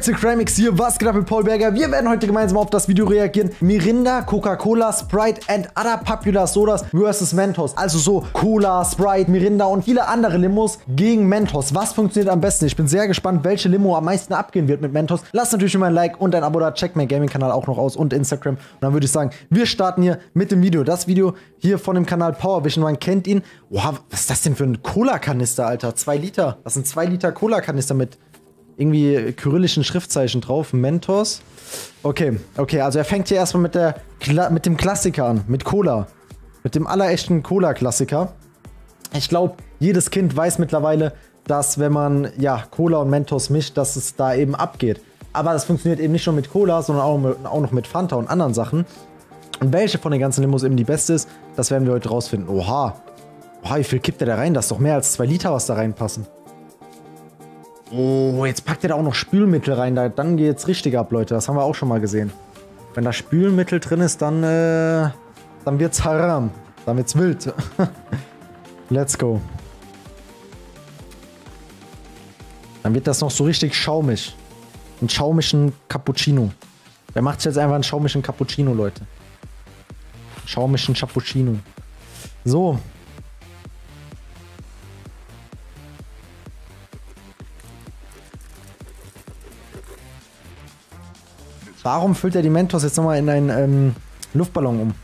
Leute, Crimix hier, was geht ab mit Paul Berger? Wir werden heute gemeinsam auf das Video reagieren. Mirinda, Coca-Cola, Sprite and other popular sodas versus Mentos. Also so Cola, Sprite, Mirinda und viele andere Limos gegen Mentos. Was funktioniert am besten? Ich bin sehr gespannt, welche Limo am meisten abgehen wird mit Mentos. Lasst natürlich immer ein Like und ein Abo da. Checkt meinen Gaming-Kanal auch noch aus und Instagram. Und dann würde ich sagen, wir starten hier mit dem Video. Das Video hier von dem Kanal Powervision. Man kennt ihn. Wow, was ist das denn für ein Cola-Kanister, Alter? 2 Liter. Das sind 2 Liter Cola-Kanister mit irgendwie kyrillischen Schriftzeichen drauf. Mentos. Okay, also er fängt hier erstmal mit dem Klassiker an. Mit Cola. Mit dem allerechten Cola-Klassiker. Ich glaube, jedes Kind weiß mittlerweile, dass wenn man, ja, Cola und Mentos mischt, dass es da eben abgeht. Aber das funktioniert eben nicht nur mit Cola, sondern auch noch mit Fanta und anderen Sachen. Und welche von den ganzen Limos eben die beste ist, das werden wir heute rausfinden. Oha. Oha, wie viel kippt der da rein? Das ist doch mehr als 2 Liter, was da reinpassen. Oh, jetzt packt er da auch noch Spülmittel rein. Dann geht's richtig ab, Leute. Das haben wir auch schon mal gesehen. Wenn da Spülmittel drin ist, dann wird's haram. Dann wird's wild. Let's go. Dann wird das noch so richtig schaumig. Einen schaumischen Cappuccino. Wer macht jetzt einfach einen schaumischen Cappuccino, Leute? Schaumischen Cappuccino. So. Warum füllt er die Mentos jetzt nochmal in einen Luftballon um?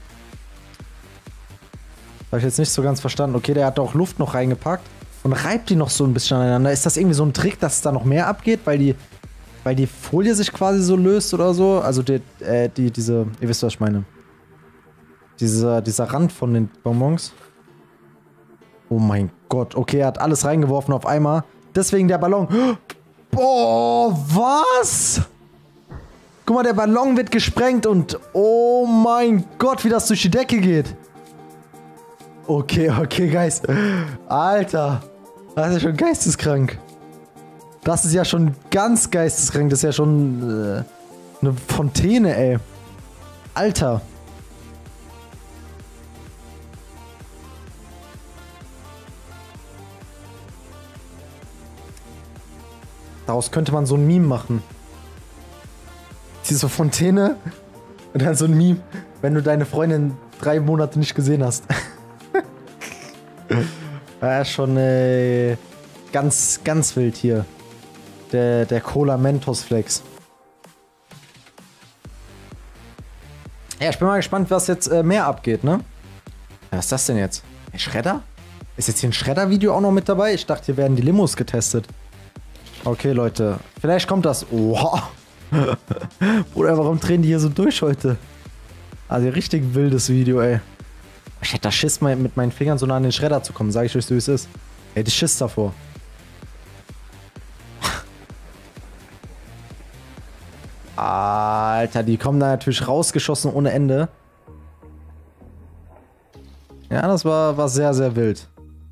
Habe ich jetzt nicht so ganz verstanden. Okay, der hat auch Luft noch reingepackt und reibt die noch so ein bisschen aneinander. Ist das irgendwie so ein Trick, dass es da noch mehr abgeht, weil die Folie sich quasi so löst oder so? Also ihr wisst, was ich meine. Dieser Rand von den Bonbons. Oh mein Gott. Okay, er hat alles reingeworfen auf einmal. Deswegen der Ballon. Boah, was? Guck mal, der Ballon wird gesprengt und oh mein Gott, wie das durch die Decke geht. Okay, Guys. Alter, das ist ja schon geisteskrank. Das ist ja schon ganz geisteskrank. Das ist ja schon eine Fontäne, ey. Alter. Daraus könnte man so ein Meme machen. Diese Fontäne und dann so ein Meme, wenn du deine Freundin 3 Monate nicht gesehen hast. Ja, schon ganz wild hier. Der Cola Mentos Flex. Ja, ich bin mal gespannt, was jetzt mehr abgeht, ne? Was ist das denn jetzt? Ein Schredder? Ist jetzt hier ein Schredder-Video auch noch mit dabei? Ich dachte, hier werden die Limos getestet. Okay, Leute. Vielleicht kommt das. Oha. Bruder, warum drehen die hier so durch heute? Also richtig wildes Video, ey. Ich hätte da Schiss, mit meinen Fingern so nah an den Schredder zu kommen. Sag ich euch so, wie es ist. Hätte ich Schiss davor. Alter, die kommen da natürlich rausgeschossen ohne Ende. Ja, das war sehr, sehr wild.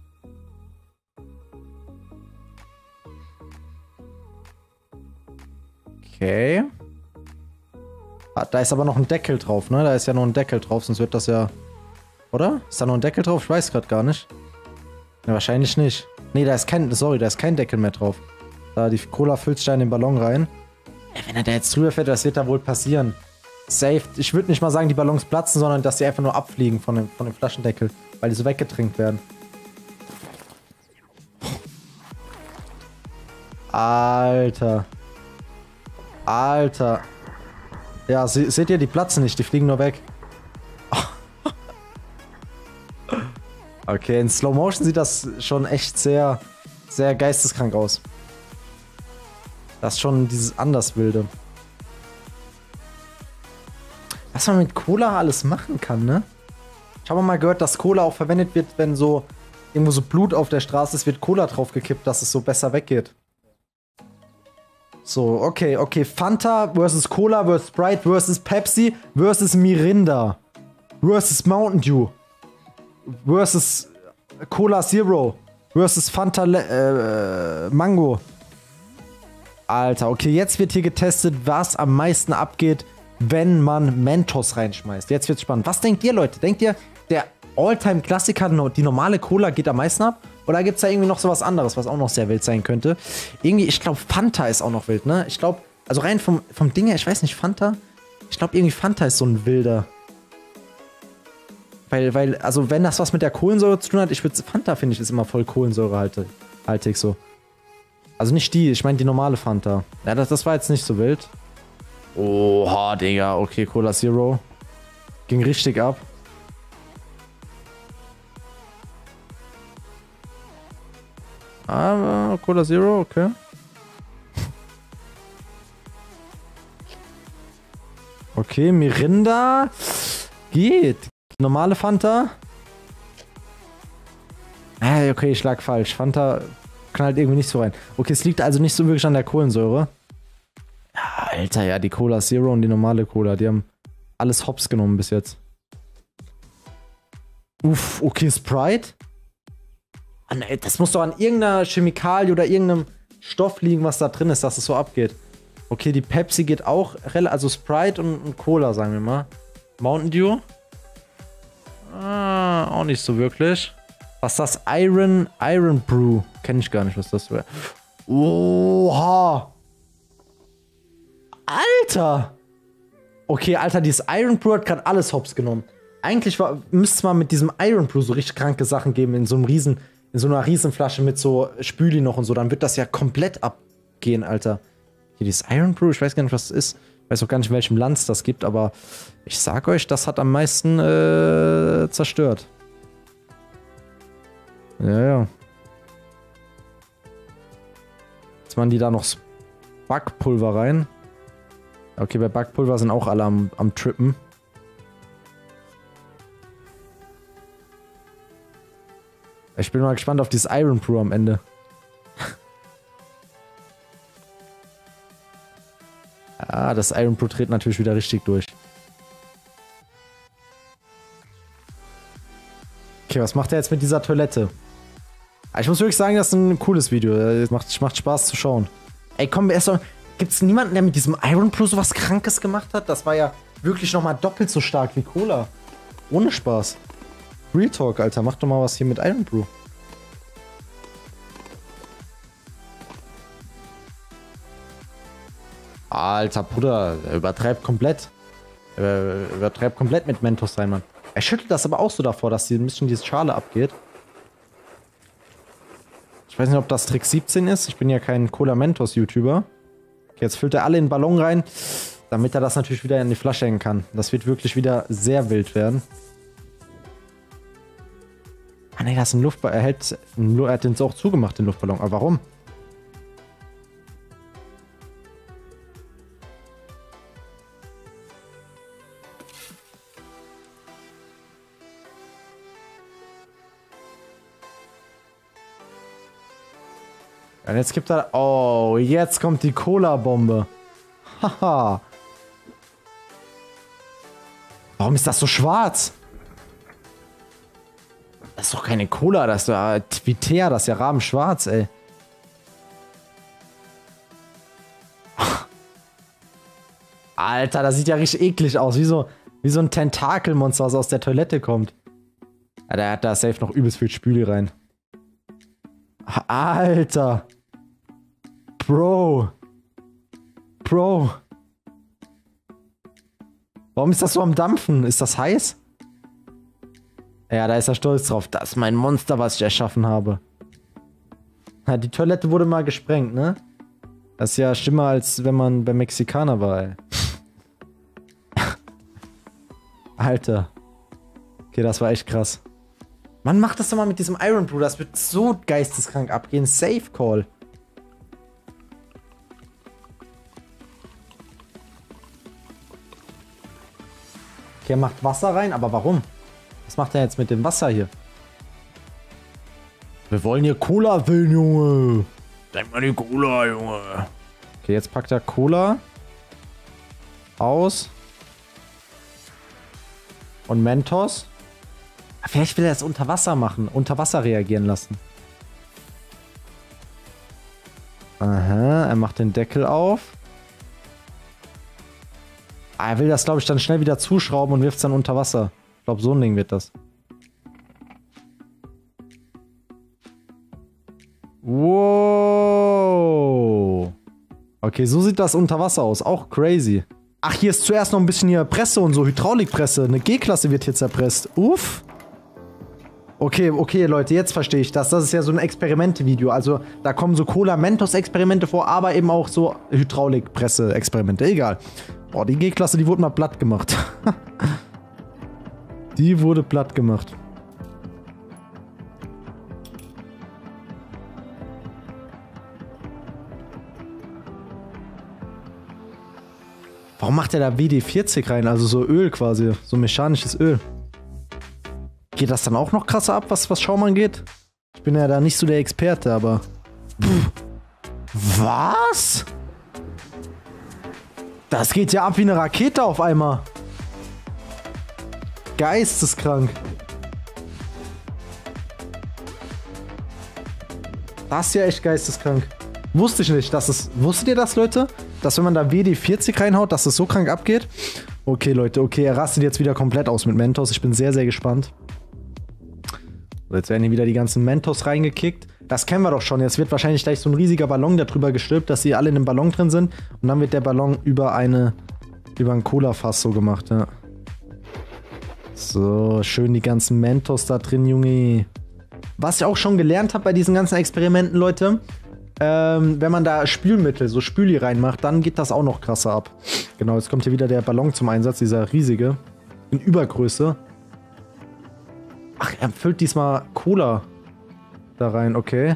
Okay. Ah, da ist aber noch ein Deckel drauf, ne? Da ist ja noch ein Deckel drauf, sonst wird das ja... Oder? Ist da noch ein Deckel drauf? Ich weiß gerade gar nicht. Ja, wahrscheinlich nicht. Ne, da ist kein... Sorry, da ist kein Deckel mehr drauf. Da, die Cola füllt sich da in den Ballon rein. Ja, wenn er da jetzt drüber fährt, das wird da wohl passieren. Safe. Ich würde nicht mal sagen, die Ballons platzen, sondern dass sie einfach nur abfliegen von dem Flaschendeckel. Weil die so weggetrinkt werden. Alter. Alter. Ja, seht ihr, die platzen nicht, die fliegen nur weg. Okay, in Slow Motion sieht das schon echt sehr, sehr geisteskrank aus. Das ist schon dieses Anderswilde. Was man mit Cola alles machen kann, ne? Ich habe mal gehört, dass Cola auch verwendet wird, wenn so irgendwo so Blut auf der Straße ist, wird Cola draufgekippt, dass es so besser weggeht. So, okay. Fanta versus Cola versus Sprite versus Pepsi versus Mirinda versus Mountain Dew versus Cola Zero versus Fanta Mango. Alter, okay, jetzt wird hier getestet, was am meisten abgeht, wenn man Mentos reinschmeißt. Jetzt wird's spannend. Was denkt ihr, Leute? Denkt ihr, der All-Time-Klassiker, die normale Cola geht am meisten ab? Oder gibt es da irgendwie noch sowas anderes, was auch noch sehr wild sein könnte? Irgendwie, ich glaube, Fanta ist auch noch wild, ne? Ich glaube, Also rein vom Ding her, ich weiß nicht, Fanta? Ich glaube irgendwie Fanta ist so ein wilder. Also wenn das was mit der Kohlensäure zu tun hat, Fanta finde ich ist immer voll kohlensäurehaltig so. Also nicht die, ich meine die normale Fanta. Ja, das war jetzt nicht so wild. Oha, Digga, okay, Cola Zero. Ging richtig ab. Aber Cola Zero, okay. Okay, Mirinda. Geht. Normale Fanta. Okay, ich lag falsch. Fanta knallt irgendwie nicht so rein. Okay, es liegt also nicht so wirklich an der Kohlensäure. Ja, Alter, ja, die Cola Zero und die normale Cola, die haben alles hops genommen bis jetzt. Uff, okay, Sprite. Das muss doch an irgendeiner Chemikalie oder irgendeinem Stoff liegen, was da drin ist, dass es so abgeht. Okay, die Pepsi geht auch, also Sprite und Cola, sagen wir mal. Mountain Dew. Auch nicht so wirklich. Was ist das? Iron Brew. Kenne ich gar nicht, was das wäre. Oha. Alter. Okay, Alter, dieses Iron Brew hat gerade alles hops genommen. Eigentlich müsste es mal mit diesem Iron Brew so richtig kranke Sachen geben, in so einer Riesenflasche mit so Spüli noch und so. Dann wird das ja komplett abgehen, Alter. Hier, dieses Iron Brew, ich weiß gar nicht, was das ist. Ich weiß auch gar nicht, in welchem Land es das gibt, aber ich sag euch, das hat am meisten zerstört. Ja. Jetzt machen die da noch Backpulver rein. Okay, bei Backpulver sind auch alle am Trippen. Ich bin mal gespannt auf dieses Iron Brew am Ende. Das Iron Brew dreht natürlich wieder richtig durch. Okay, was macht er jetzt mit dieser Toilette? Ich muss wirklich sagen, das ist ein cooles Video. Es macht Spaß zu schauen. Ey, komm, gibt's niemanden, der mit diesem Iron Brew sowas Krankes gemacht hat? Das war ja wirklich nochmal doppelt so stark wie Cola. Ohne Spaß. Real Talk, Alter. Mach doch mal was hier mit Iron Brew. Alter, Bruder, er übertreibt komplett. Er übertreibt komplett mit Mentos rein, Mann. Er schüttelt das aber auch so davor, dass ein bisschen diese Schale abgeht. Ich weiß nicht, ob das Trick 17 ist. Ich bin ja kein Cola-Mentos-YouTuber. Okay, jetzt füllt er alle in den Ballon rein, damit er das natürlich wieder in die Flasche hängen kann. Das wird wirklich wieder sehr wild werden. Ah ne, das ist ein Luftballon. Er hat den auch zugemacht, den Luftballon. Aber warum? Und jetzt gibt er... Oh, jetzt kommt die Cola-Bombe. Haha. Warum ist das so schwarz? Das ist doch keine Cola, das ist ja Twitter, das ist ja rabenschwarz, ey. Alter, das sieht ja richtig eklig aus. Wie so ein Tentakelmonster, was aus der Toilette kommt. Ja, der hat da safe noch übelst viel Spüli rein. Alter. Bro. Warum ist das so am Dampfen? Ist das heiß? Ja, da ist er stolz drauf. Das ist mein Monster, was ich erschaffen habe. Ja, die Toilette wurde mal gesprengt, ne? Das ist ja schlimmer, als wenn man beim Mexikaner war, ey. Alter. Okay, das war echt krass. Mann, mach das doch mal mit diesem Iron Brew. Das wird so geisteskrank abgehen. Safe Call. Okay, er macht Wasser rein, aber warum? Was macht er jetzt mit dem Wasser hier? Wir wollen hier Cola will, Junge. Sag mal die Cola, Junge. Okay, jetzt packt er Cola aus. Und Mentos. Vielleicht will er es unter Wasser machen. Unter Wasser reagieren lassen. Aha, er macht den Deckel auf. Er will das, glaube ich, dann schnell wieder zuschrauben und wirft es dann unter Wasser. Ich glaube, so ein Ding wird das. Wow. Okay, Okay, so sieht das unter Wasser aus. Auch crazy. Ach, hier ist zuerst noch ein bisschen hier Presse und so. Hydraulikpresse. Eine G-Klasse wird hier zerpresst. Uff. Okay, okay, Leute, jetzt verstehe ich das. Das ist ja so ein Experimente-Video. Also, da kommen so Cola-Mentos-Experimente vor, aber eben auch so Hydraulikpresse-Experimente. Egal. Boah, die G-Klasse, die wurde mal platt gemacht. Die wurde platt gemacht. Warum macht er da WD-40 rein? Also so Öl quasi. So mechanisches Öl. Geht das dann auch noch krasser ab, was Schaum angeht? Ich bin ja da nicht so der Experte, aber... Was? Das geht ja ab wie eine Rakete auf einmal. Geisteskrank. Das ist ja echt geisteskrank. Wusste ich nicht, dass es... Wusstet ihr das, Leute? Dass wenn man da WD-40 reinhaut, dass es so krank abgeht? Okay, Leute, okay, er rastet jetzt wieder komplett aus mit Mentos. Ich bin sehr, sehr gespannt. So, jetzt werden hier wieder die ganzen Mentos reingekickt. Das kennen wir doch schon. Jetzt wird wahrscheinlich gleich so ein riesiger Ballon darüber gestülpt, dass sie alle in einem Ballon drin sind. Und dann wird der Ballon über ein Cola-Fass so gemacht, ja. So, schön die ganzen Mentos da drin, Junge. Was ich auch schon gelernt habe bei diesen ganzen Experimenten, Leute, wenn man da Spülmittel, so Spüli reinmacht, dann geht das auch noch krasser ab. Genau, jetzt kommt hier wieder der Ballon zum Einsatz, dieser riesige. In Übergröße. Ach, er füllt diesmal Cola da rein, okay.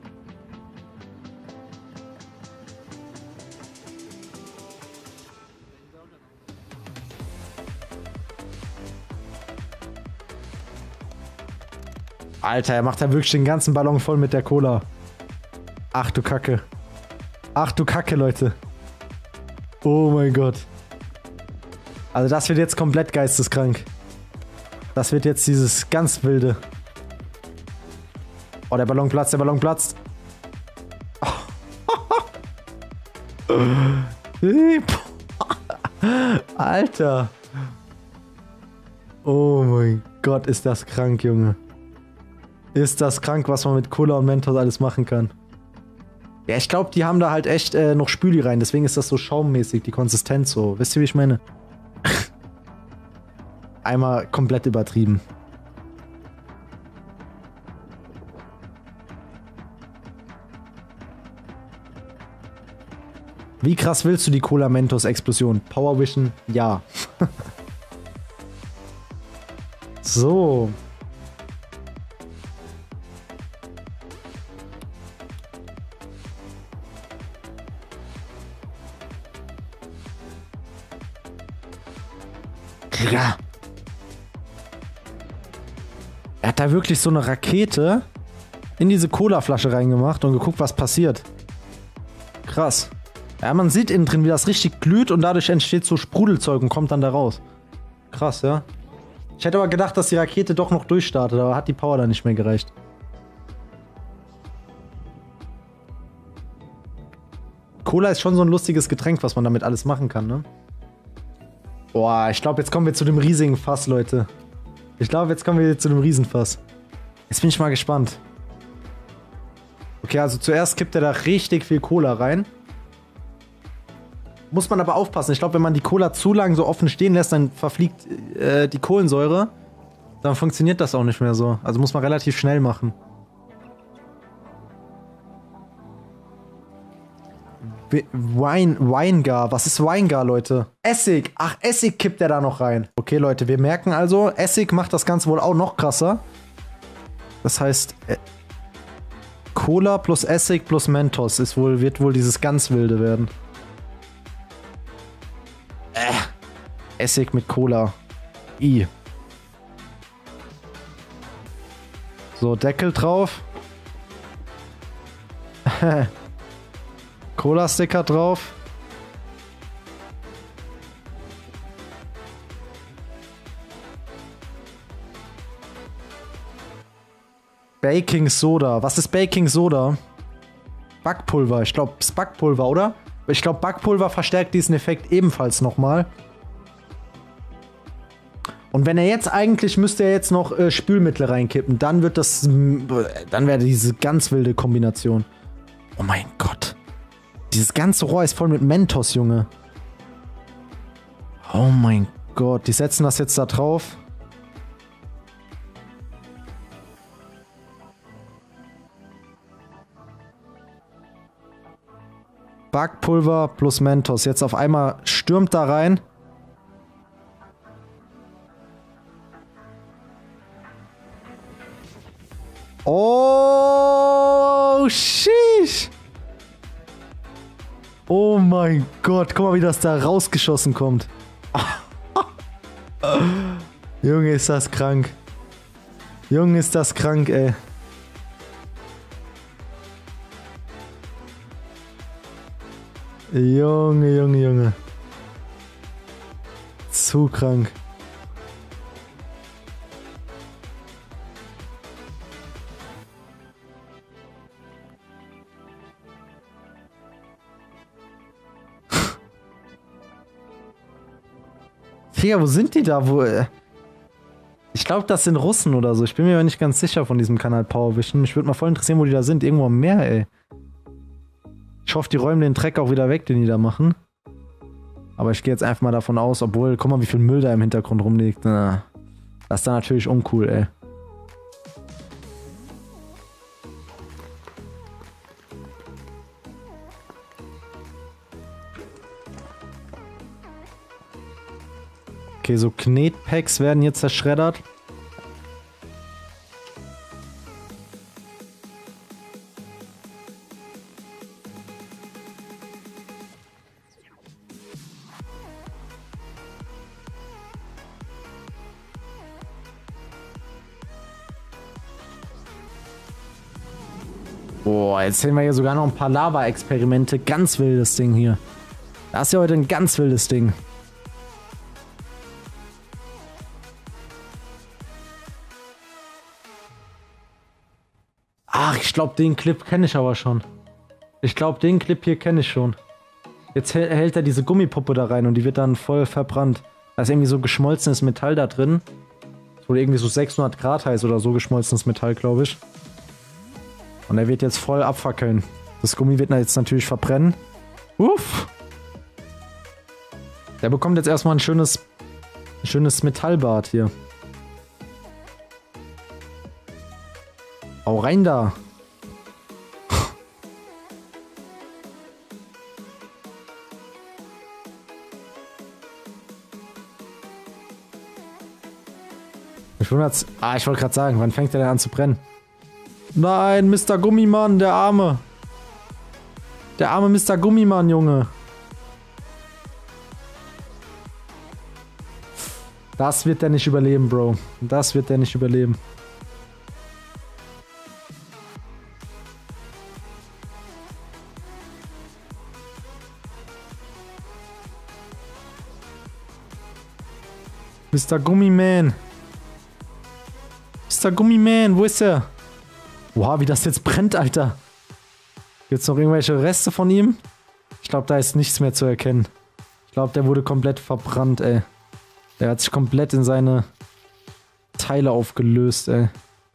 Alter, er macht da wirklich den ganzen Ballon voll mit der Cola. Ach du Kacke. Ach du Kacke, Leute. Oh mein Gott. Also das wird jetzt komplett geisteskrank. Das wird jetzt dieses ganz wilde. Oh, der Ballon platzt, der Ballon platzt. Alter. Oh mein Gott, ist das krank, Junge. Ist das krank, was man mit Cola und Mentos alles machen kann. Ja, ich glaube, die haben da halt echt noch Spüli rein. Deswegen ist das so schaummäßig, die Konsistenz so. Wisst ihr, wie ich meine? Einmal komplett übertrieben. Wie krass willst du die Cola Mentos Explosion? Power Vision? Ja. So. Ja. Er hat da wirklich so eine Rakete in diese Cola-Flasche reingemacht und geguckt, was passiert. Krass. Ja, man sieht innen drin, wie das richtig glüht und dadurch entsteht so Sprudelzeug und kommt dann da raus. Krass, ja. Ich hätte aber gedacht, dass die Rakete doch noch durchstartet, aber hat die Power dann nicht mehr gereicht. Cola ist schon so ein lustiges Getränk, was man damit alles machen kann, ne? Boah, ich glaube, jetzt kommen wir zu dem riesigen Fass, Leute. Ich glaube, jetzt kommen wir zu dem Riesenfass. Jetzt bin ich mal gespannt. Okay, also zuerst kippt er da richtig viel Cola rein. Muss man aber aufpassen. Ich glaube, wenn man die Cola zu lang so offen stehen lässt, dann verfliegt die Kohlensäure. Dann funktioniert das auch nicht mehr so. Also muss man relativ schnell machen. Weingar. Was ist Weingar, Leute? Essig. Ach, Essig kippt er da noch rein. Okay, Leute, wir merken also, Essig macht das Ganze wohl auch noch krasser. Das heißt, Cola plus Essig plus Mentos wird wohl dieses ganz wilde werden. Essig mit Cola. I. So, Deckel drauf. Cola-Sticker drauf. Baking Soda. Was ist Baking Soda? Backpulver. Ich glaube, es ist Backpulver, oder? Ich glaube, Backpulver verstärkt diesen Effekt ebenfalls nochmal. Und wenn er jetzt eigentlich, müsste er jetzt noch Spülmittel reinkippen. Dann wird das, dann wäre diese ganz wilde Kombination. Oh mein Gott. Dieses ganze Rohr ist voll mit Mentos, Junge. Oh mein Gott. Die setzen das jetzt da drauf. Backpulver plus Mentos. Jetzt auf einmal stürmt da rein. Oh, sheesh. Oh mein Gott. Guck mal, wie das da rausgeschossen kommt. Junge, ist das krank. Junge, ist das krank, ey. Junge, Junge, Junge. Zu krank. Digga, wo sind die da? Ich glaube, das sind Russen oder so. Ich bin mir aber nicht ganz sicher von diesem Kanal Powervision. Mich würde mal voll interessieren, wo die da sind. Irgendwo am Meer, ey. Ich hoffe, die räumen den Dreck auch wieder weg, den die da machen. Aber ich gehe jetzt einfach mal davon aus, obwohl, guck mal, wie viel Müll da im Hintergrund rumliegt. Na, das ist dann natürlich uncool, ey. Okay, so Knetpacks werden jetzt zerschreddert. Boah, jetzt sehen wir hier sogar noch ein paar Lava-Experimente. Ganz wildes Ding hier. Das ist ja heute ein ganz wildes Ding. Ach, ich glaube, den Clip kenne ich aber schon. Ich glaube, den Clip hier kenne ich schon. Jetzt hält er diese Gummipuppe da rein und die wird dann voll verbrannt. Da ist irgendwie so geschmolzenes Metall da drin. Das wurde irgendwie so 600 Grad heiß oder so geschmolzenes Metall, glaube ich. Und er wird jetzt voll abfackeln. Das Gummi wird jetzt natürlich verbrennen. Uff. Der bekommt jetzt erstmal ein schönes Metallbad hier. Hau rein da. Ich wollte gerade sagen, wann fängt der denn an zu brennen? Nein, Mr. Gummimann, der Arme. Der arme Mr. Gummimann, Junge. Das wird der nicht überleben, Bro. Das wird der nicht überleben. Mr. Gummiman. Mr. Gummiman, wo ist er? Wow, wie das jetzt brennt, Alter. Gibt's noch irgendwelche Reste von ihm? Ich glaube, da ist nichts mehr zu erkennen. Ich glaube, der wurde komplett verbrannt, ey. Der hat sich komplett in seine Teile aufgelöst, ey.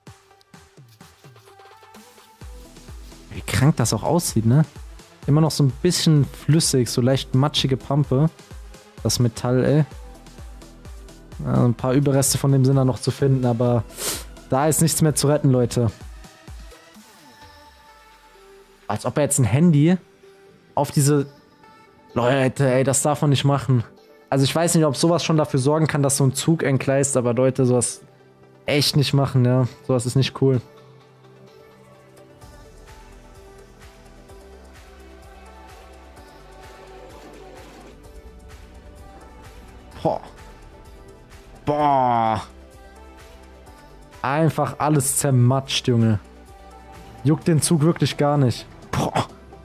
Wie krank das auch aussieht, ne? Immer noch so ein bisschen flüssig, so leicht matschige Pampe. Das Metall, ey. Ja, ein paar Überreste von dem sind da noch zu finden, aber da ist nichts mehr zu retten, Leute. Als ob er jetzt ein Handy auf diese... Leute, ey, das darf man nicht machen. Also ich weiß nicht, ob sowas schon dafür sorgen kann, dass so ein Zug entgleist, aber Leute, sowas echt nicht machen, ja. Sowas ist nicht cool. Boah. Boah. Einfach alles zermatscht, Junge. Juckt den Zug wirklich gar nicht. Boah.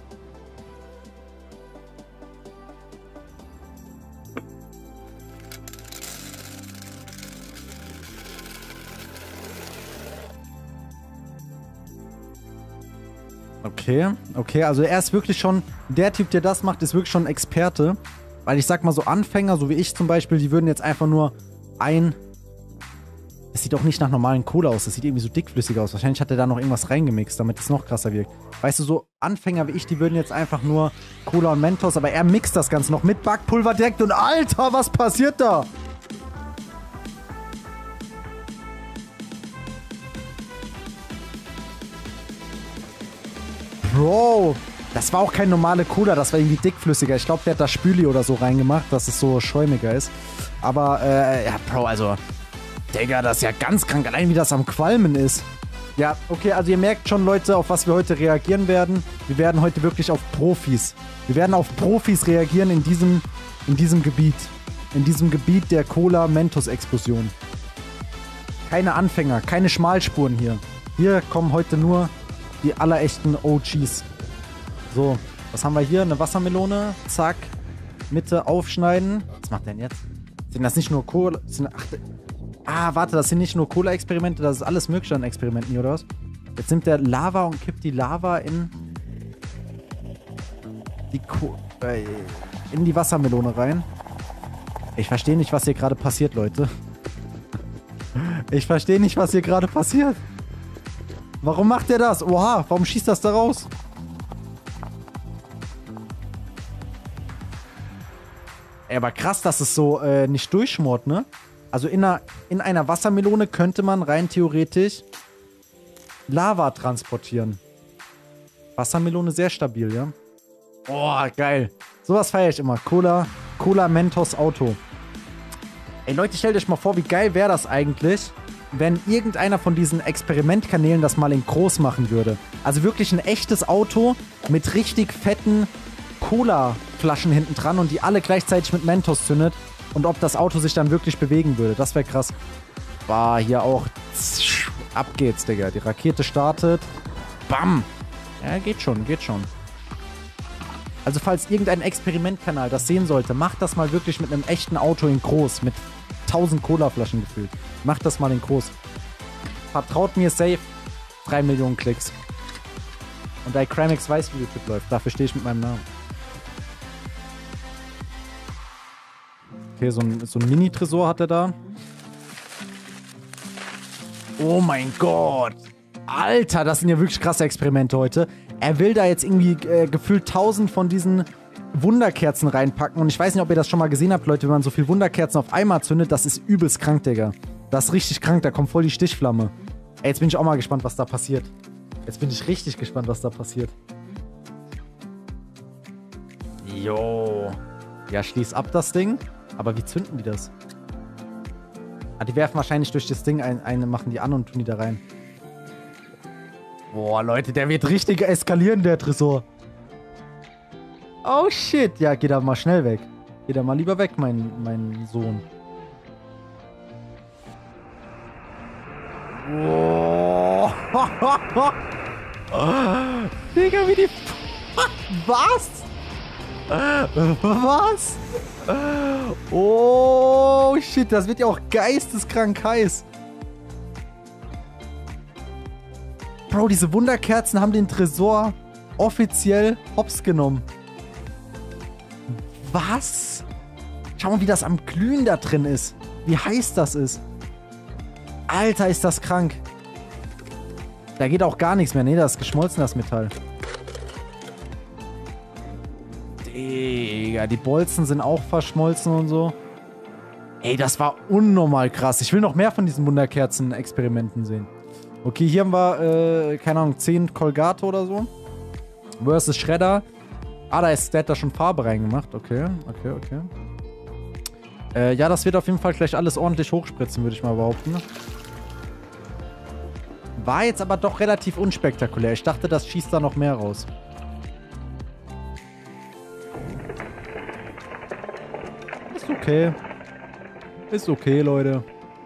Okay, also er ist wirklich schon, der Typ, der das macht, ist wirklich schon ein Experte. Weil ich sag mal so Anfänger, so wie ich zum Beispiel, die würden jetzt einfach nur ein Das sieht doch nicht nach normalen Cola aus. Das sieht irgendwie so dickflüssig aus. Wahrscheinlich hat er da noch irgendwas reingemixt, damit es noch krasser wirkt. Weißt du, so Anfänger wie ich, die würden jetzt einfach nur Cola und Mentos, aber er mixt das Ganze noch mit Backpulver direkt und Alter, was passiert da? Bro, das war auch kein normale Cola, das war irgendwie dickflüssiger. Ich glaube, der hat da Spüli oder so reingemacht, dass es so schäumiger ist. Aber, ja, Bro, also, Digga, das ist ja ganz krank, allein wie das am Qualmen ist. Ja, okay, also ihr merkt schon, Leute, auf was wir heute reagieren werden. Wir werden heute wirklich auf Profis. Wir werden auf Profis reagieren in diesem Gebiet. In diesem Gebiet der Cola-Mentos-Explosion. Keine Anfänger, keine Schmalspuren hier. Hier kommen heute nur die allerechten OGs. So, was haben wir hier? Eine Wassermelone. Zack. Mitte aufschneiden. Was macht der denn jetzt? Sind das nicht nur Cola... warte, das sind nicht nur Cola-Experimente, das ist alles mögliche an Experimenten hier, oder was? Jetzt nimmt der Lava und kippt die Lava in die Wassermelone rein. Ich verstehe nicht, was hier gerade passiert, Leute. Ich verstehe nicht, was hier gerade passiert. Warum macht der das? Oha, warum schießt das da raus? Ey, aber krass, dass es so nicht durchschmort, ne? Also in einer Wassermelone könnte man rein theoretisch Lava transportieren. Wassermelone sehr stabil, ja? Oh, geil. Sowas feiere ich immer. Cola Mentos Auto. Ey Leute, stellt euch mal vor, wie geil wäre das eigentlich, wenn irgendeiner von diesen Experimentkanälen das mal in groß machen würde. Also wirklich ein echtes Auto mit richtig fetten Cola-Flaschen hinten dran und die alle gleichzeitig mit Mentos zündet. Und ob das Auto sich dann wirklich bewegen würde. Das wäre krass. War hier auch. Ab geht's, Digga. Die Rakete startet. Bam. Ja, geht schon, geht schon. Also falls irgendein Experimentkanal das sehen sollte, macht das mal wirklich mit einem echten Auto in groß. Mit 1000 Cola-Flaschen gefüllt. Macht das mal in groß. Vertraut mir safe. 3 Millionen Klicks. Und iCramix weiß, wie YouTube läuft. Dafür stehe ich mit meinem Namen. Okay, so ein Mini-Tresor hat er da. Oh mein Gott. Alter, das sind ja wirklich krasse Experimente heute. Er will da jetzt irgendwie gefühlt 1000 von diesen Wunderkerzen reinpacken. Und ich weiß nicht, ob ihr das schon mal gesehen habt, Leute, wenn man so viel Wunderkerzen auf einmal zündet, das ist übelst krank, Digga. Das ist richtig krank, da kommt voll die Stichflamme. Ey, jetzt bin ich auch mal gespannt, was da passiert. Jetzt bin ich richtig gespannt, was da passiert. Jo. Ja, schließ ab das Ding. Aber wie zünden die das? Ah, die werfen wahrscheinlich durch das Ding eine, machen die an und tun die da rein. Boah, Leute, der wird richtig eskalieren, der Tresor. Oh, shit. Ja, geh da mal schnell weg. Geh da mal lieber weg, mein Sohn. Oh. Digga, wie die... Was? Was? Oh, shit, das wird ja auch geisteskrank heiß. Bro, diese Wunderkerzen haben den Tresor offiziell hops genommen. Was? Schau mal, wie das am Glühen da drin ist. Wie heiß das ist. Alter, ist das krank. Da geht auch gar nichts mehr. Nee, das ist geschmolzen, das Metall. Digga, die Bolzen sind auch verschmolzen und so. Ey, das war unnormal krass. Ich will noch mehr von diesen Wunderkerzen-Experimenten sehen. Okay, hier haben wir, keine Ahnung, 10 Colgate oder so. Versus Shredder. Ah, der hat da schon Farbe reingemacht. Okay. Ja, das wird auf jeden Fall gleich alles ordentlich hochspritzen, würde ich mal behaupten. War jetzt aber doch relativ unspektakulär. Ich dachte, das schießt da noch mehr raus. Ist okay. Ist okay, Leute.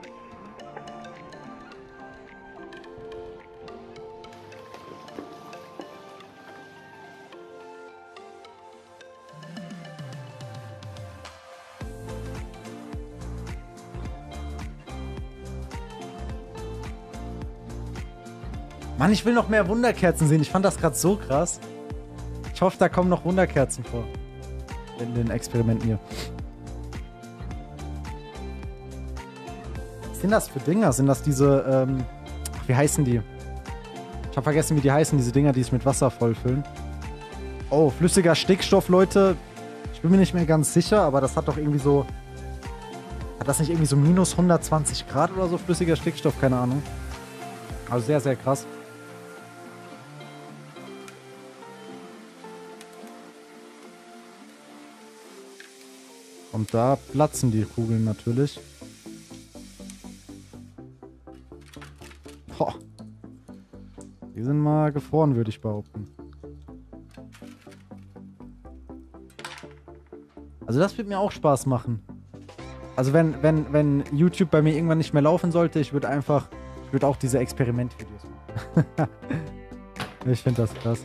Mann, ich will noch mehr Wunderkerzen sehen. Ich fand das gerade so krass. Ich hoffe, da kommen noch Wunderkerzen vor. In den Experimenten hier. Was sind das für Dinger? Sind das diese, wie heißen die? Ich habe vergessen, wie die heißen, diese Dinger, die es mit Wasser vollfüllen. Oh, flüssiger Stickstoff, Leute. Ich bin mir nicht mehr ganz sicher, aber das hat doch irgendwie so... Hat das nicht irgendwie so minus 120 Grad oder so, flüssiger Stickstoff? Keine Ahnung. Also sehr, sehr krass. Und da platzen die Kugeln natürlich. Boah. Die sind mal gefroren, würde ich behaupten. Also das wird mir auch Spaß machen. Also wenn YouTube bei mir irgendwann nicht mehr laufen sollte, ich würde auch diese Experimentvideos machen. Ich finde das krass.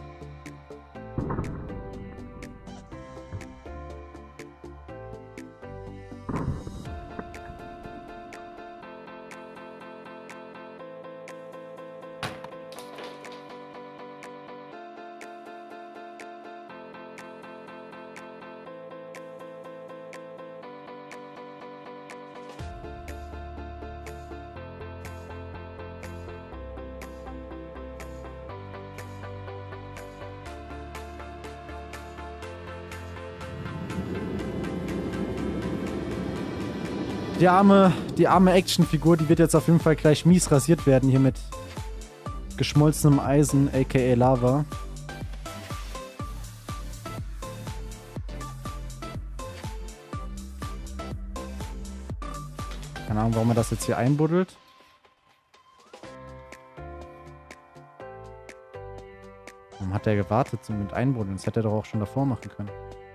Die arme Actionfigur, die wird jetzt auf jeden Fall gleich mies rasiert werden hier mit geschmolzenem Eisen, aka Lava. Keine Ahnung, warum er das jetzt hier einbuddelt. Warum hat er gewartet mit Einbuddeln? Das hätte er doch auch schon davor machen können.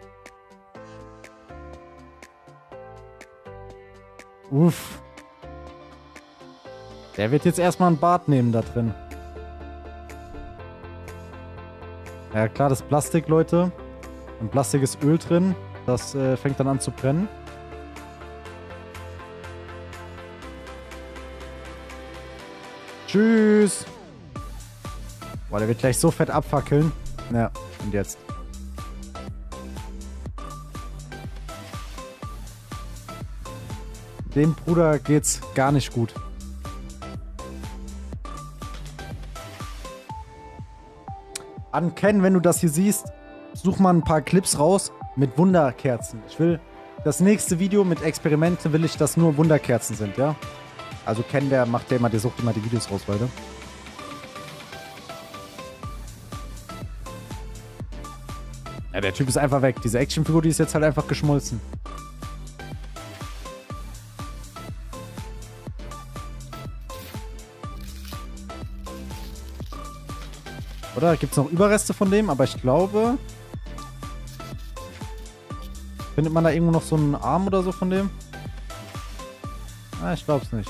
Uff. Der wird jetzt erstmal ein Bad nehmen da drin. Ja klar, das Plastik, Leute. Und Plastik ist Öl drin. Das fängt dann an zu brennen. Tschüss. Boah, der wird gleich so fett abfackeln. Ja, und jetzt. Dem Bruder geht's gar nicht gut. An Ken, wenn du das hier siehst, such mal ein paar Clips raus mit Wunderkerzen. Ich will das nächste Video mit Experimente, will ich, dass nur Wunderkerzen sind, ja? Also Ken, der sucht immer die Videos raus, Leute. Ja, der Typ ist einfach weg. Diese Actionfigur, die ist jetzt halt einfach geschmolzen. Oder gibt es noch Überreste von dem? Aber ich glaube... Findet man da irgendwo noch so einen Arm oder so von dem? Ah, ich glaube es nicht.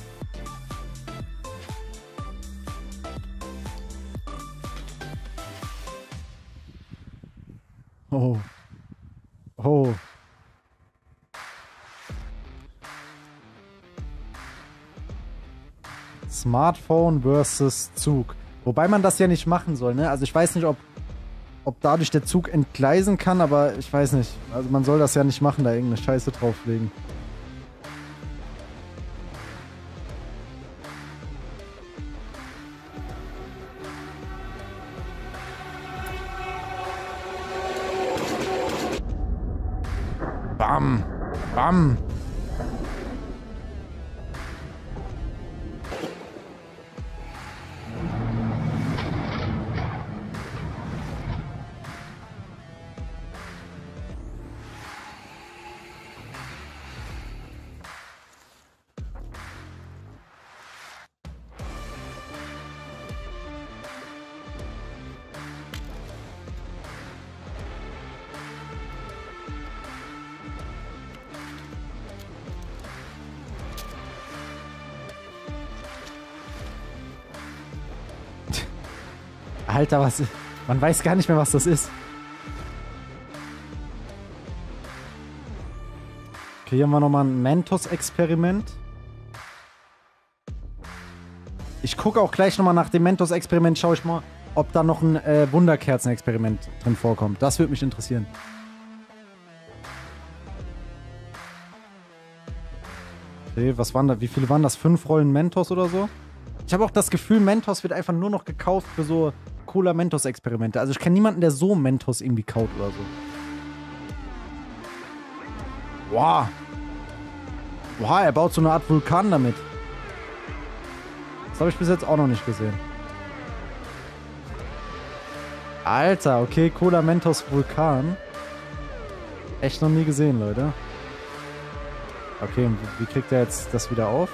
Oh. Oh. Smartphone versus Zug. Wobei man das ja nicht machen soll, ne? Also ich weiß nicht, ob dadurch der Zug entgleisen kann, aber ich weiß nicht. Also man soll das ja nicht machen, da irgendeine Scheiße drauflegen. Bam! Bam! Alter, was... Man weiß gar nicht mehr, was das ist. Okay, hier haben wir nochmal ein Mentos-Experiment. Ich gucke auch gleich nochmal nach dem Mentos-Experiment, schaue ich mal, ob da noch ein Wunderkerzen-Experiment drin vorkommt. Das würde mich interessieren. Okay, was waren da? Wie viele waren das? 5 Rollen Mentos oder so? Ich habe auch das Gefühl, Mentos wird einfach nur noch gekauft für so Cola-Mentos-Experimente. Also ich kenne niemanden, der so Mentos irgendwie kaut oder so. Wow. Wow, er baut so eine Art Vulkan damit. Das habe ich bis jetzt auch noch nicht gesehen. Alter, okay, Cola Mentos Vulkan. Echt noch nie gesehen, Leute. Okay, und wie kriegt er jetzt das wieder auf?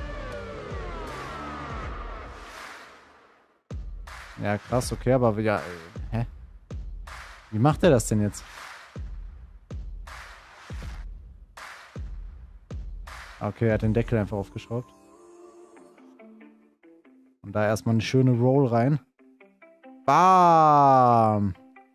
Ja, krass, okay, aber ja, hä? Wie macht er das denn jetzt? Okay, er hat den Deckel einfach aufgeschraubt. Und da erstmal eine schöne Roll rein. Bam!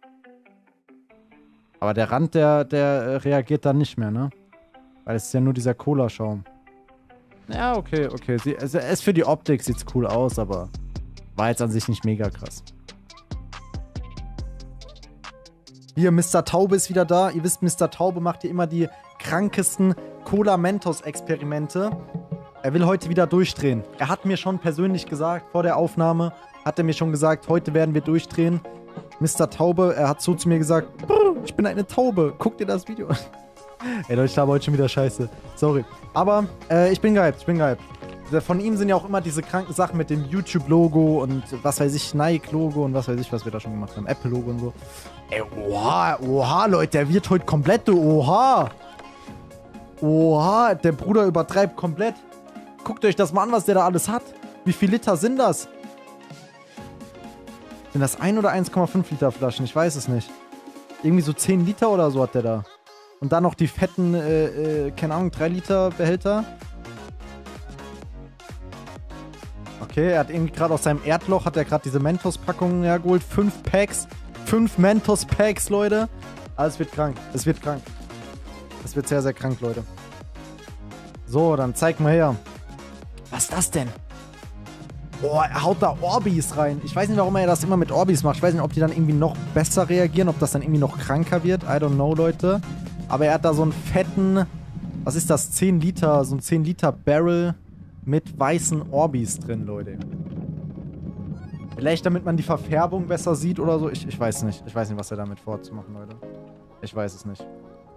Aber der Rand, der reagiert dann nicht mehr, ne? Weil es ist ja nur dieser Cola-Schaum. Ja, okay, okay. Also es für die Optik sieht's cool aus, aber war jetzt an sich nicht mega krass. Hier, Mr. Taube ist wieder da. Ihr wisst, Mr. Taube macht hier immer die krankesten Cola-Mentos-Experimente. Er will heute wieder durchdrehen. Er hat mir schon persönlich gesagt, vor der Aufnahme, hat er mir schon gesagt, heute werden wir durchdrehen. Mr. Taube, er hat so zu mir gesagt, ich bin eine Taube, guck dir das Video an. Ey Leute, ich habe heute schon wieder Scheiße. Sorry. Aber ich bin gehypt, ich bin gehypt. Von ihm sind ja auch immer diese kranken Sachen mit dem YouTube-Logo und was weiß ich, Nike-Logo und was weiß ich, was wir da schon gemacht haben. Apple-Logo und so. Ey, oha, oha, Leute, der wird heute komplett, oha. Oha, der Bruder übertreibt komplett. Guckt euch das mal an, was der da alles hat. Wie viel Liter sind das? Sind das 1 oder 1,5 Liter Flaschen? Ich weiß es nicht. Irgendwie so 10 Liter oder so hat der da. Und dann noch die fetten, keine Ahnung, 3 Liter Behälter. Okay, er hat irgendwie gerade aus seinem Erdloch, hat er gerade diese Mentos-Packungen hergeholt. 5 Packs. 5 Mentos-Packs, Leute. Aber es wird krank. Es wird krank. Es wird sehr, sehr krank, Leute. So, dann zeig mal her. Was ist das denn? Boah, er haut da Orbis rein. Ich weiß nicht, warum er das immer mit Orbis macht. Ich weiß nicht, ob die dann irgendwie noch besser reagieren, ob das dann irgendwie noch kranker wird. I don't know, Leute. Aber er hat da so einen fetten, was ist das, 10 Liter, so ein 10 Liter Barrel mit weißen Orbis drin, Leute. Vielleicht damit man die Verfärbung besser sieht oder so. Ich weiß nicht. Ich weiß nicht, was er damit vorzumachen, Leute. Ich weiß es nicht.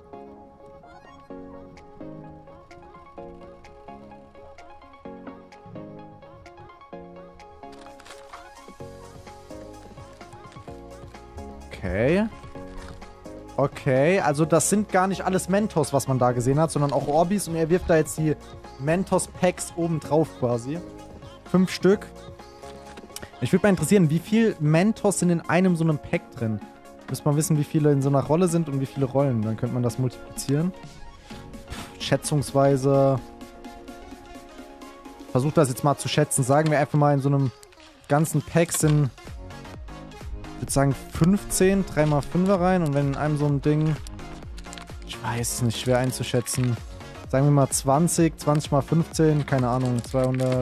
Okay. Okay, also das sind gar nicht alles Mentos, was man da gesehen hat, sondern auch Orbis. Und er wirft da jetzt die Mentos-Packs oben drauf quasi. 5 Stück. Mich würde mal interessieren, wie viel Mentos sind in einem so einem Pack drin? Müsste man wissen, wie viele in so einer Rolle sind und wie viele Rollen. Dann könnte man das multiplizieren. Schätzungsweise. Versuch das jetzt mal zu schätzen. Sagen wir einfach mal, in so einem ganzen Pack sind, ich würde sagen, 15, 3x5er rein. Und wenn in einem so ein Ding, ich weiß es nicht, schwer einzuschätzen. Sagen wir mal 20 mal 15, keine Ahnung, 200,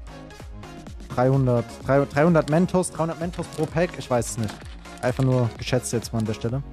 300 Mentos, 300 Mentos pro Pack, ich weiß es nicht. Einfach nur geschätzt jetzt mal an der Stelle.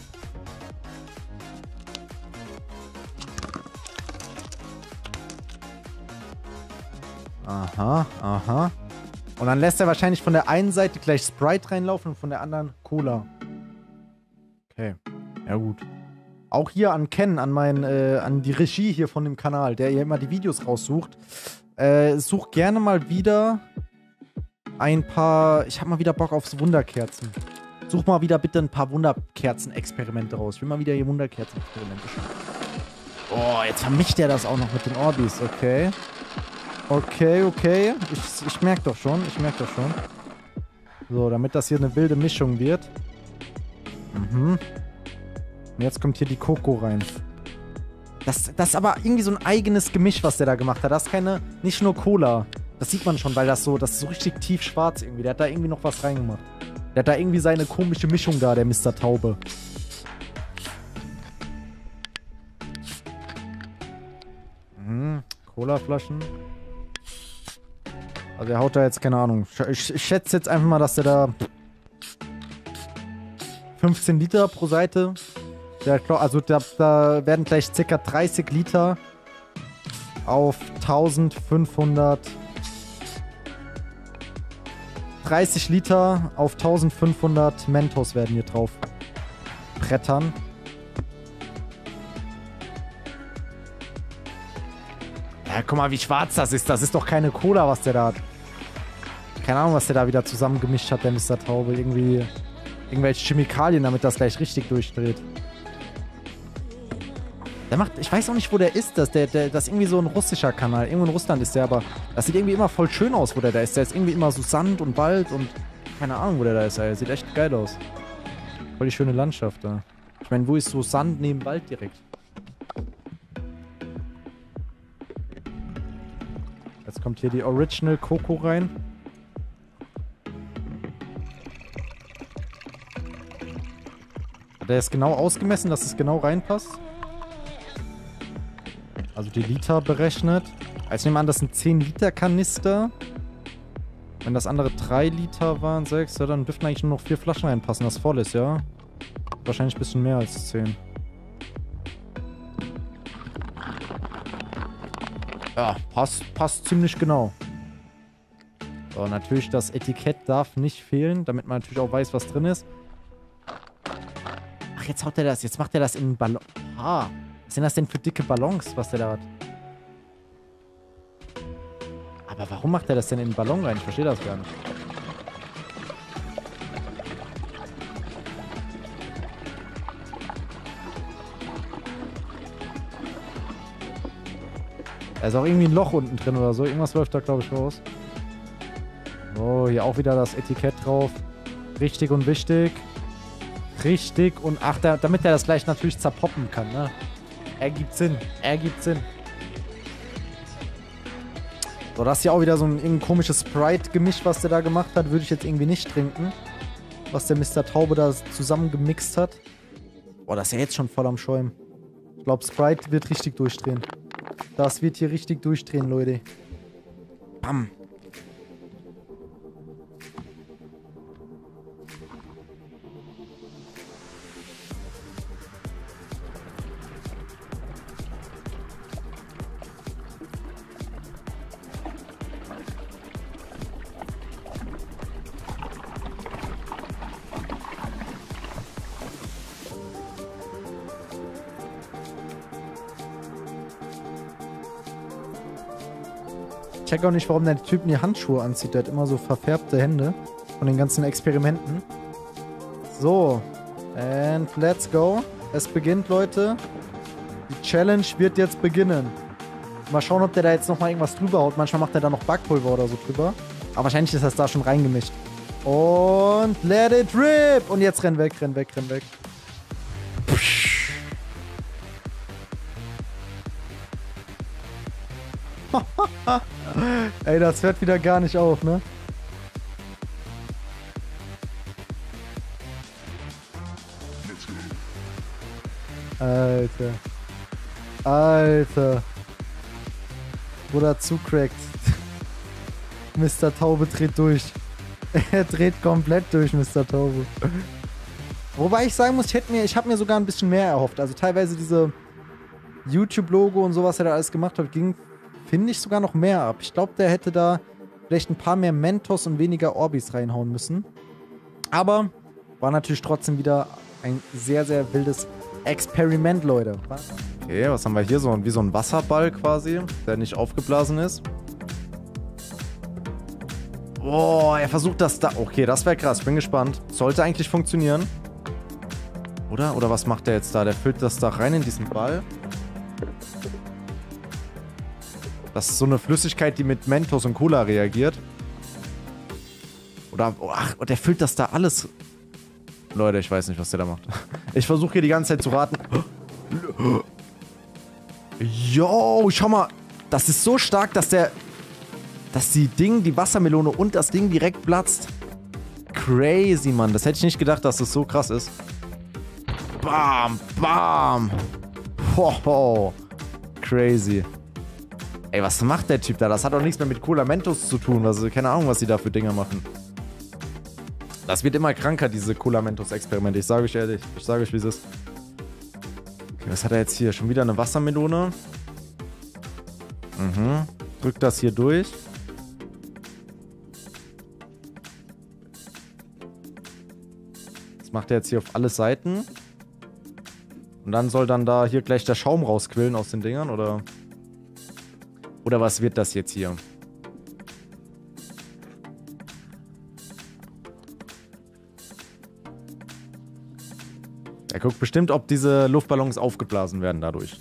Aha, aha. Und dann lässt er wahrscheinlich von der einen Seite gleich Sprite reinlaufen und von der anderen Cola. Okay, ja gut. Auch hier an Ken, an die Regie hier von dem Kanal, der hier immer die Videos raussucht. Such gerne mal wieder ein paar... Ich habe mal wieder Bock auf Wunderkerzen. Such mal wieder bitte ein paar Wunderkerzen-Experimente raus. Ich will mal wieder hier Wunderkerzen-Experimente schauen. Oh, jetzt vermischt er das auch noch mit den Orbis. Okay. Okay, okay. Ich merke doch schon. Ich merke doch schon. So, damit das hier eine wilde Mischung wird. Mhm. Und jetzt kommt hier die Coco rein. Das ist aber irgendwie so ein eigenes Gemisch, was der da gemacht hat. Das ist keine, nicht nur Cola. Das sieht man schon, weil das ist so richtig tief schwarz irgendwie. Der hat da irgendwie noch was reingemacht. Der hat da irgendwie seine komische Mischung da, der Mr. Taube. Mhm. Colaflaschen. Also er haut da jetzt, keine Ahnung. Ich schätze jetzt einfach mal, dass der da 15 Liter pro Seite. Also da werden gleich ca. 30 Liter auf 1500. 30 Liter auf 1500 Mentos werden hier drauf brettern. Ja, guck mal, wie schwarz das ist. Das ist doch keine Cola, was der da hat. Keine Ahnung, was der da wieder zusammengemischt hat, der Mr. Taube. Irgendwie irgendwelche Chemikalien, damit das gleich richtig durchdreht. Der macht, ich weiß auch nicht, wo der ist. Das ist irgendwie so ein russischer Kanal. Irgendwo in Russland ist der, aber das sieht irgendwie immer voll schön aus, wo der da ist. Der ist irgendwie immer so Sand und Wald und keine Ahnung, wo der da ist. Ey. Sieht echt geil aus. Voll die schöne Landschaft da. Ich meine, wo ist so Sand neben Wald direkt? Jetzt kommt hier die Original Coco rein. Hat er jetzt genau ausgemessen, dass es genau reinpasst? Also die Liter berechnet. Also ich nehme an, das sind 10 Liter Kanister. Wenn das andere 3 Liter waren, 6, ja, dann dürften eigentlich nur noch 4 Flaschen reinpassen, das voll ist, ja? Wahrscheinlich ein bisschen mehr als 10. Ja, passt ziemlich genau. So, natürlich das Etikett darf nicht fehlen, damit man natürlich auch weiß, was drin ist. Ach, jetzt haut er das, jetzt macht er das in einen Ballon. Ah, was sind das denn für dicke Ballons, was der da hat? Aber warum macht er das denn in den Ballon rein? Ich verstehe das gar nicht. Da ist auch irgendwie ein Loch unten drin oder so. Irgendwas läuft da, glaube ich, raus. Oh, hier auch wieder das Etikett drauf. Richtig und wichtig. Richtig und... Ach, damit er das gleich natürlich zerpoppen kann, ne? Ergibt Sinn. Ergibt Sinn. So, das ist ja auch wieder so ein komisches Sprite-Gemisch, was der da gemacht hat. Würde ich jetzt irgendwie nicht trinken. Was der Mr. Taube da zusammengemixt hat. Boah, das ist ja jetzt schon voll am Schäumen. Ich glaube, Sprite wird richtig durchdrehen. Das wird hier richtig durchdrehen, Leute. Bam. Ich check auch nicht, warum der Typ mir Handschuhe anzieht. Der hat immer so verfärbte Hände von den ganzen Experimenten. So. And let's go. Es beginnt, Leute. Die Challenge wird jetzt beginnen. Mal schauen, ob der da jetzt nochmal irgendwas drüber haut. Manchmal macht er da noch Backpulver oder so drüber. Aber wahrscheinlich ist das da schon reingemischt. Und let it rip. Und jetzt renn weg, renn weg, renn weg. Ey, das hört wieder gar nicht auf, ne? Alter. Alter. Bruder zucrackt. Mr. Taube dreht durch. Er dreht komplett durch, Mr. Taube. Wobei ich sagen muss, ich habe mir sogar ein bisschen mehr erhofft. Also teilweise diese YouTube-Logo und so, was er da alles gemacht hat, ging, finde ich, sogar noch mehr ab. Ich glaube, der hätte da vielleicht ein paar mehr Mentos und weniger Orbis reinhauen müssen. Aber war natürlich trotzdem wieder ein sehr, sehr wildes Experiment, Leute. Okay, was haben wir hier? Wie so ein Wasserball quasi, der nicht aufgeblasen ist. Boah, er versucht das da. Okay, das wäre krass. Bin gespannt. Sollte eigentlich funktionieren. Oder? Oder was macht der jetzt da? Der füllt das da rein in diesen Ball. Das ist so eine Flüssigkeit, die mit Mentos und Cola reagiert. Oder, ach, der füllt das da alles. Leute, ich weiß nicht, was der da macht. Ich versuche hier die ganze Zeit zu raten. Yo, schau mal. Das ist so stark, dass die Wassermelone und das Ding direkt platzt. Crazy, Mann. Das hätte ich nicht gedacht, dass das so krass ist. Bam, bam. Hoho. Crazy. Ey, was macht der Typ da? Das hat doch nichts mehr mit Cola Mentos zu tun. Also, keine Ahnung, was die da für Dinger machen. Das wird immer kranker, diese Cola Mentos Experimente. Ich sage euch ehrlich. Ich sage euch, wie es ist. Okay, was hat er jetzt hier? Schon wieder eine Wassermelone. Mhm. Drück das hier durch. Das macht er jetzt hier auf alle Seiten. Und dann soll dann da hier gleich der Schaum rausquillen aus den Dingern, oder? Oder was wird das jetzt hier? Er guckt bestimmt, ob diese Luftballons aufgeblasen werden dadurch.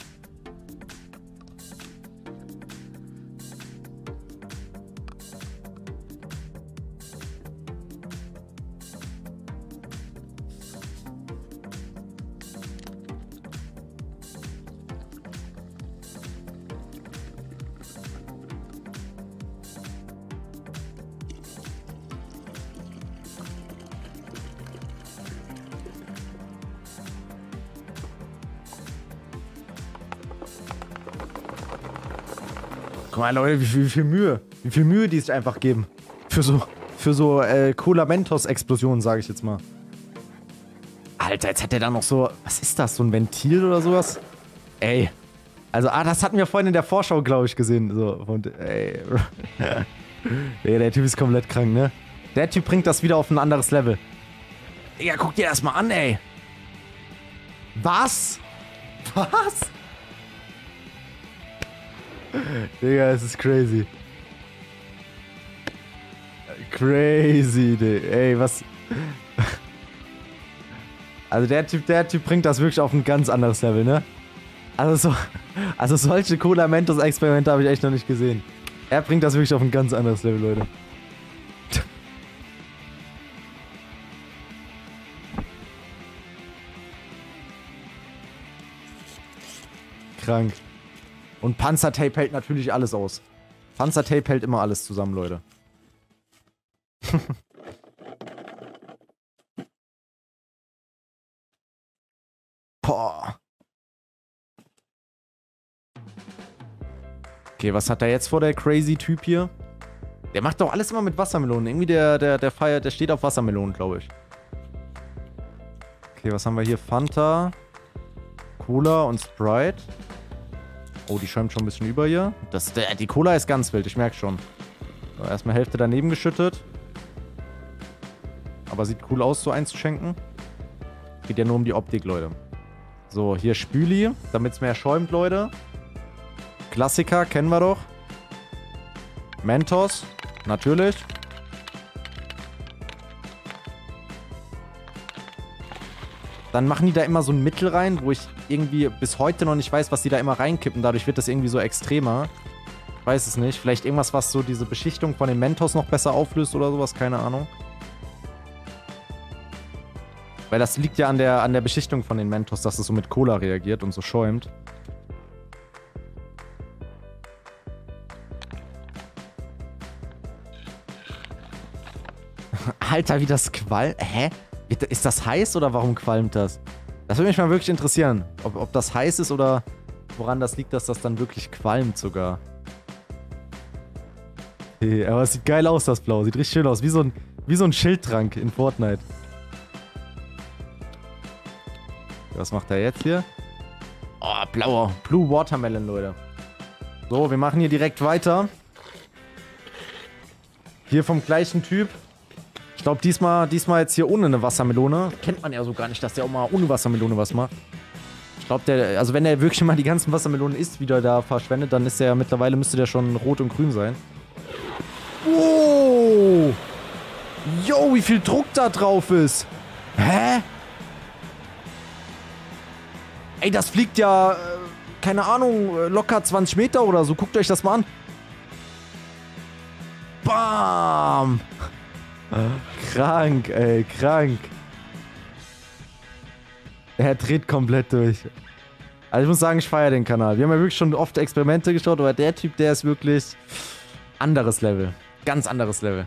Guck mal, Leute, wie viel Mühe. Wie viel Mühe die sich einfach geben. Für so Cola Mentos Explosionen, sage ich jetzt mal. Alter, jetzt hat der da noch so... Was ist das? So ein Ventil oder sowas? Ey. Also, das hatten wir vorhin in der Vorschau, glaube ich, gesehen. So, und, ey. Der Typ ist komplett krank, ne? Der Typ bringt das wieder auf ein anderes Level. Digga, guck dir das mal an, ey. Was? Was? Digga, es ist crazy. Crazy, Digga. Ey, was... Also der Typ bringt das wirklich auf ein ganz anderes Level, ne? Also solche Cola Mentos Experimente habe ich echt noch nicht gesehen. Er bringt das wirklich auf ein ganz anderes Level, Leute. Krank. Und Panzertape hält natürlich alles aus. Panzertape hält immer alles zusammen, Leute. Boah. Okay, was hat er jetzt vor, der crazy Typ hier? Der macht doch alles immer mit Wassermelonen. Irgendwie der feiert, der steht auf Wassermelonen, glaube ich. Okay, was haben wir hier? Fanta, Cola und Sprite. Oh, die schäumt schon ein bisschen über hier. Die Cola ist ganz wild, ich merke schon. So, erstmal Hälfte daneben geschüttet. Aber sieht cool aus, so einzuschenken. Geht ja nur um die Optik, Leute. So, hier Spüli, damit es mehr schäumt, Leute. Klassiker, kennen wir doch. Mentos, natürlich. Dann machen die da immer so ein Mittel rein, wo ich irgendwie bis heute noch nicht weiß, was die da immer reinkippen. Dadurch wird das irgendwie so extremer. Ich weiß es nicht. Vielleicht irgendwas, was so diese Beschichtung von den Mentos noch besser auflöst oder sowas. Keine Ahnung. Weil das liegt ja an der Beschichtung von den Mentos, dass es so mit Cola reagiert und so schäumt. Alter, wie das qualmt. Hä? Ist das heiß oder warum qualmt das? Das würde mich mal wirklich interessieren. Ob das heiß ist oder woran das liegt, dass das dann wirklich qualmt sogar. Hey, aber es sieht geil aus, das Blau. Sieht richtig schön aus. Wie so ein Schildtrank in Fortnite. Was macht er jetzt hier? Oh, Blue Watermelon, Leute. So, wir machen hier direkt weiter. Hier vom gleichen Typ. Ich glaube, diesmal jetzt hier ohne eine Wassermelone. Kennt man ja so gar nicht, dass der auch mal ohne Wassermelone was macht. Ich glaube, also wenn der wirklich mal die ganzen Wassermelonen isst, wieder da verschwendet, dann ist der mittlerweile, müsste der schon rot und grün sein. Oh! Yo, wie viel Druck da drauf ist. Hä? Ey, das fliegt ja, keine Ahnung, locker 20 Meter oder so. Guckt euch das mal an. Bam! Krank, ey, krank. Er dreht komplett durch. Also ich muss sagen, ich feiere den Kanal. Wir haben ja wirklich schon oft Experimente geschaut, aber der Typ, der ist wirklich anderes Level. Ganz anderes Level.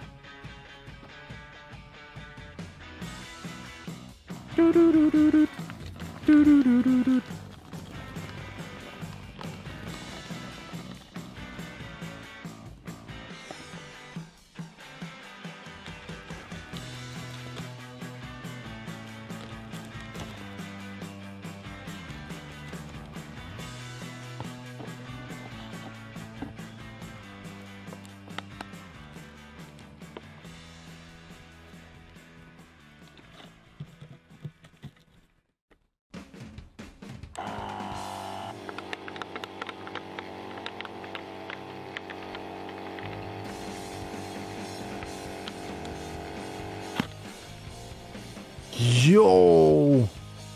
Yo.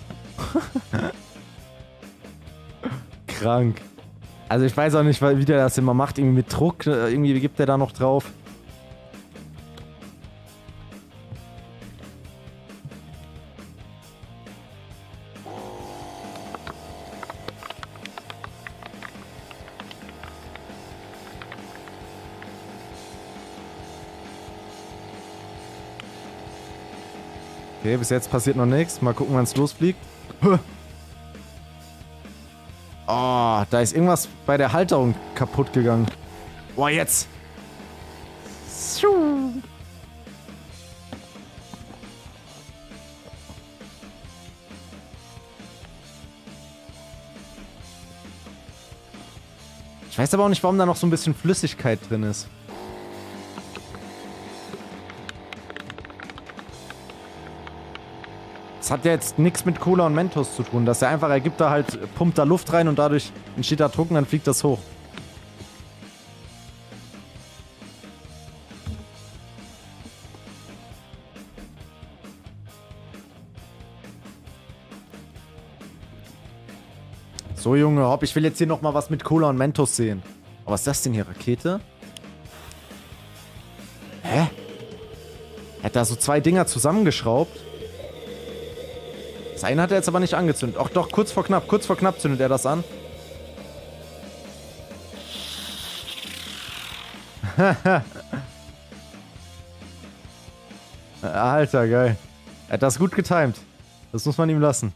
Krank. Also ich weiß auch nicht, wie der das immer macht. Irgendwie mit Druck. Irgendwie gibt der da noch drauf. Okay, bis jetzt passiert noch nichts. Mal gucken, wann es losfliegt. Oh, da ist irgendwas bei der Halterung kaputt gegangen. Boah, jetzt. Ich weiß aber auch nicht, warum da noch so ein bisschen Flüssigkeit drin ist. Das hat ja jetzt nichts mit Cola und Mentos zu tun. Das ist ja einfach, er gibt da halt, pumpt da Luft rein und dadurch entsteht da Druck und dann fliegt das hoch. So, Junge, hopp, ich will jetzt hier nochmal was mit Cola und Mentos sehen. Aber was ist das denn hier? Rakete? Hä? Er hat da so zwei Dinger zusammengeschraubt. Das eine hat er jetzt aber nicht angezündet. Ach doch, kurz vor knapp zündet er das an. Alter, geil. Er hat das gut getimed. Das muss man ihm lassen.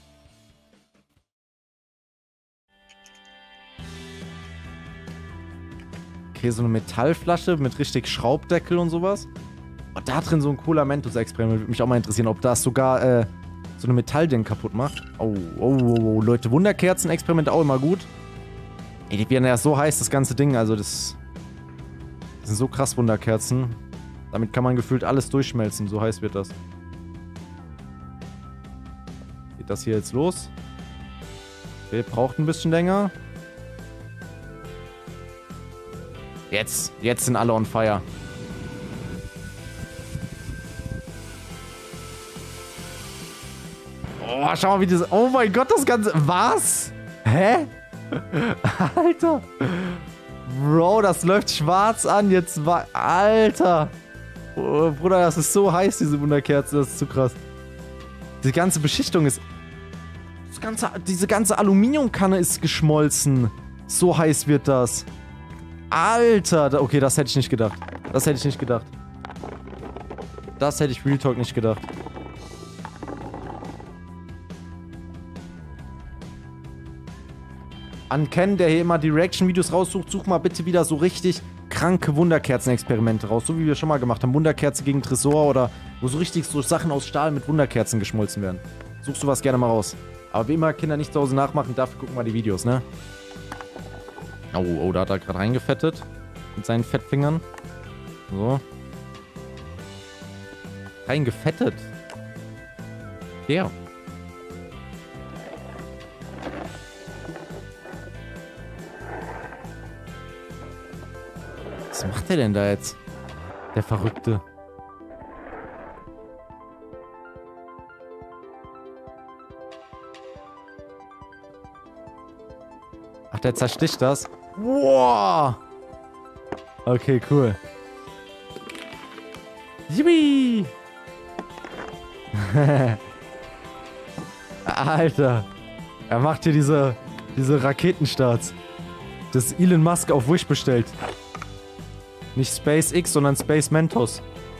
Okay, so eine Metallflasche mit richtig Schraubdeckel und sowas. Und da drin so ein Cola Mentos-Experiment. Würde mich auch mal interessieren, ob das sogar, so eine Metallding kaputt macht. Oh, Leute, Wunderkerzen-Experiment auch immer gut. Ey, die werden ja so heiß, das ganze Ding, also das sind so krass Wunderkerzen. Damit kann man gefühlt alles durchschmelzen, so heiß wird das. Geht das hier jetzt los? Okay, braucht ein bisschen länger. Jetzt sind alle on fire. Oh, schau mal, wie das... Oh mein Gott, das Ganze... Was? Hä? Alter. Bro, das läuft schwarz an. Jetzt war... Alter. Oh, Bruder, das ist so heiß, diese Wunderkerze. Das ist zu krass. Die ganze Beschichtung ist... Diese ganze Aluminiumkanne ist geschmolzen. So heiß wird das. Alter. Okay, das hätte ich nicht gedacht. Das hätte ich nicht gedacht. Das hätte ich Real Talk nicht gedacht. An Ken, der hier immer die Reaction-Videos raussucht, such mal bitte wieder so richtig kranke Wunderkerzen-Experimente raus. So wie wir schon mal gemacht haben. Wunderkerze gegen Tresor oder wo so richtig so Sachen aus Stahl mit Wunderkerzen geschmolzen werden. Suchst du was gerne mal raus. Aber wie immer, Kinder nicht zu Hause nachmachen, dafür gucken wir die Videos, ne? Oh, da hat er gerade reingefettet. Mit seinen Fettfingern. So. Reingefettet. Ja. Was macht der denn da jetzt? Der Verrückte. Ach, der zersticht das. Wow. Okay, cool. Yippie. Alter. Er macht hier diese Raketenstarts. Das Elon Musk auf Wish bestellt. Nicht SpaceX, sondern Space Mentos.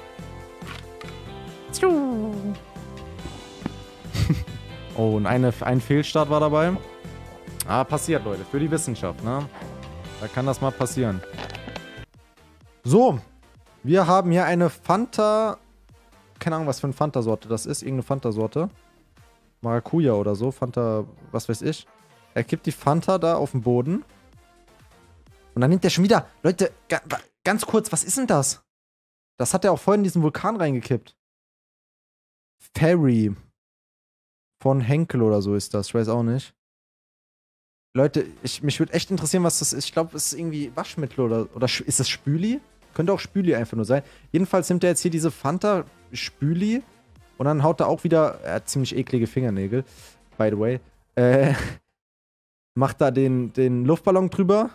Oh, und ein Fehlstart war dabei. Ah, passiert, Leute. Für die Wissenschaft, ne? Da kann das mal passieren. So. Wir haben hier eine Fanta... Keine Ahnung, was für eine Fanta-Sorte das ist. Irgendeine Fanta-Sorte. Maracuja oder so. Fanta... Was weiß ich. Er kippt die Fanta da auf den Boden. Und dann nimmt er schon wieder... Leute, ganz kurz, was ist denn das? Das hat er auch vorhin in diesen Vulkan reingekippt. Fairy. Von Henkel oder so ist das. Ich weiß auch nicht. Leute, mich würde echt interessieren, was das ist. Ich glaube, es ist irgendwie Waschmittel oder ist das Spüli? Könnte auch Spüli einfach nur sein. Jedenfalls nimmt er jetzt hier diese Fanta Spüli Und dann haut er auch wieder, er hat ziemlich eklige Fingernägel, by the way, macht da den Luftballon drüber.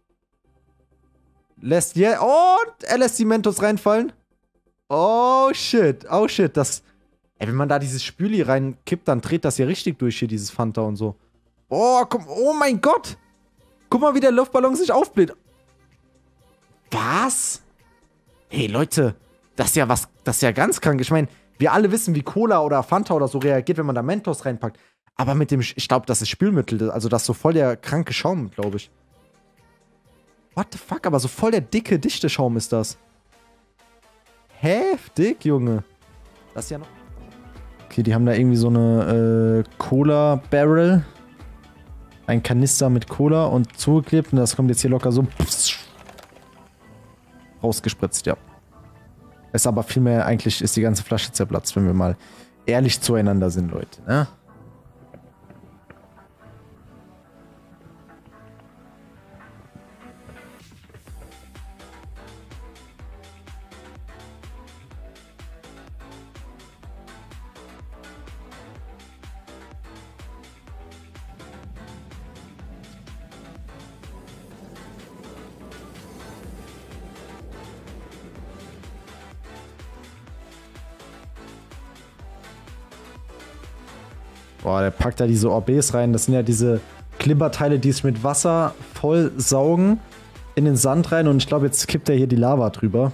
Und er lässt die Mentos reinfallen. Oh shit, das... Ey, wenn man da dieses Spüli reinkippt, dann dreht das ja richtig durch hier, dieses Fanta und so. Oh, komm, oh mein Gott. Guck mal, wie der Luftballon sich aufbläht. Was? Hey, Leute, das ist ja ganz krank. Ich meine, wir alle wissen, wie Cola oder Fanta oder so reagiert, wenn man da Mentos reinpackt. Aber mit dem, ich glaube, das ist Spülmittel. Also das ist so voll der kranke Schaum, glaube ich. What the fuck? Aber so voll der dicke, dichte Schaum ist das. Heftig, Junge. Das ist ja noch... Okay, die haben da irgendwie so eine Cola-Barrel. Ein Kanister mit Cola und zugeklebt. Und das kommt jetzt hier locker so... rausgespritzt, ja. Ist aber vielmehr, eigentlich ist die ganze Flasche zerplatzt, wenn wir mal ehrlich zueinander sind, Leute, ne? Boah, der packt da diese Orbes rein. Das sind ja diese Klimperteile, die es mit Wasser voll saugen in den Sand rein. Und ich glaube, jetzt kippt er hier die Lava drüber.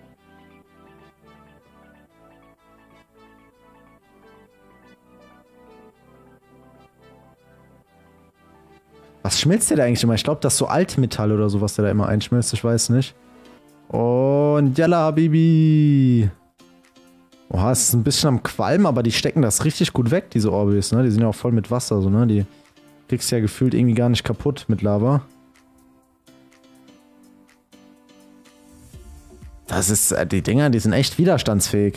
Was schmilzt der da eigentlich immer? Ich glaube, das ist so Altmetall oder so, was der da immer einschmilzt. Ich weiß nicht. Und Yalla, Habibi. Oha, es ist ein bisschen am Qualm, aber die stecken das richtig gut weg, diese Orbis, ne? Die sind ja auch voll mit Wasser, so, ne? Die kriegst du ja gefühlt irgendwie gar nicht kaputt mit Lava. Das ist, die Dinger, die sind echt widerstandsfähig.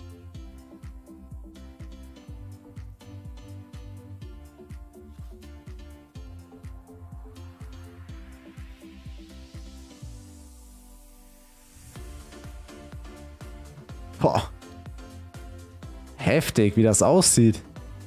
Boah. Heftig, wie das aussieht.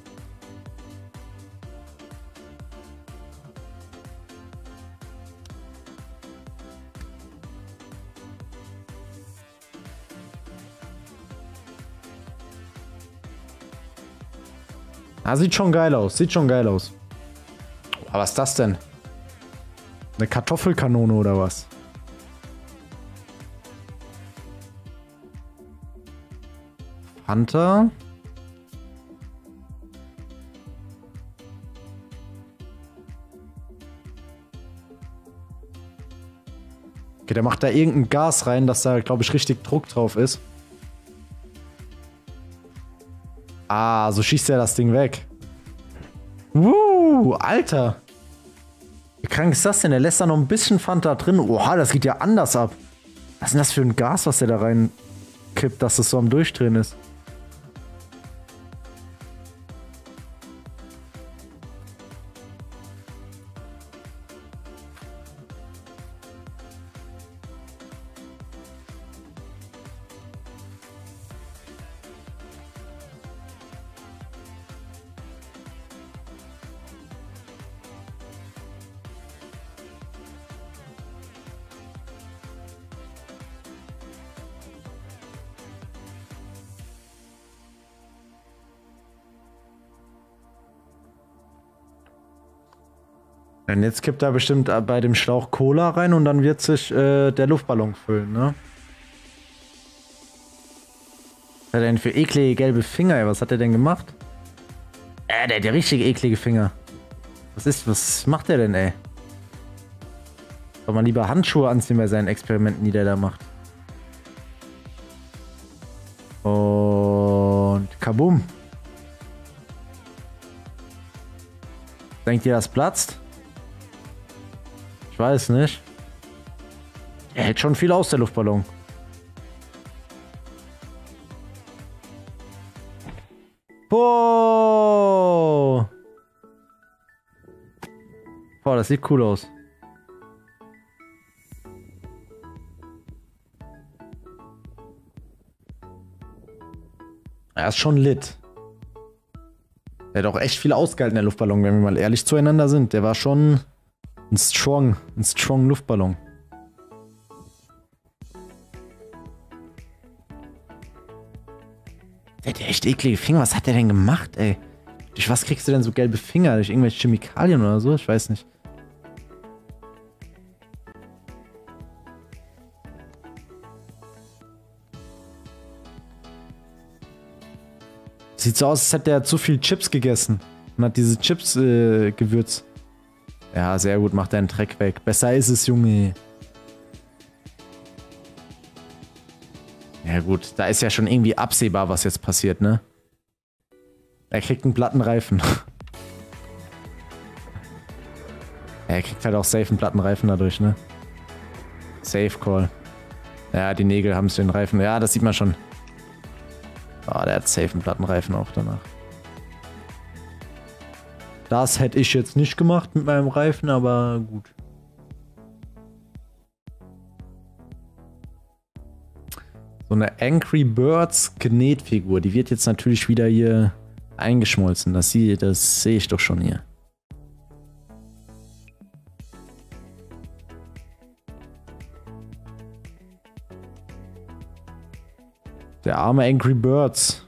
Ah, sieht schon geil aus. Sieht schon geil aus. Aber was ist das denn? Eine Kartoffelkanone oder was? Fanta. Okay, der macht da irgendein Gas rein, dass da, glaube ich, richtig Druck drauf ist. Ah, so schießt er das Ding weg. Alter. Wie krank ist das denn? Der lässt da noch ein bisschen Fanta drin. Oha, das geht ja anders ab. Was ist denn das für ein Gas, was der da reinkippt, dass das so am Durchdrehen ist? Und jetzt kippt er bestimmt bei dem Schlauch Cola rein und dann wird sich der Luftballon füllen, ne? Was hat er denn für eklige gelbe Finger, ey? Was hat er denn gemacht? Der hat ja richtig eklige Finger. Was macht der denn, ey? Soll man lieber Handschuhe anziehen bei seinen Experimenten, die der da macht. Und kabum. Denkt ihr, das platzt? Ich weiß nicht. Er hält schon viel aus, der Luftballon. Boah. Boah, das sieht cool aus. Er ist schon lit. Der hat auch echt viel ausgehalten, der Luftballon, wenn wir mal ehrlich zueinander sind. Der war schon ein strong Luftballon. Der hat echt eklige Finger. Was hat der denn gemacht, ey? Durch was kriegst du denn so gelbe Finger? Durch irgendwelche Chemikalien oder so? Ich weiß nicht. Sieht so aus, als hätte er zu viel Chips gegessen. Und hat diese Chips gewürzt. Ja, sehr gut, macht deinen Dreck weg. Besser ist es, Junge. Ja gut, da ist ja schon irgendwie absehbar, was jetzt passiert, ne? Er kriegt einen platten Reifen. Er kriegt halt auch safe einen platten Reifen dadurch, ne? Safe Call. Ja, die Nägel haben es den Reifen. Ja, das sieht man schon. Ah, der hat safe einen Plattenreifen auch danach. Das hätte ich jetzt nicht gemacht mit meinem Reifen, aber gut. So eine Angry Birds Knetfigur, die wird jetzt natürlich wieder hier eingeschmolzen. Das sehe ich doch schon hier. Der arme Angry Birds.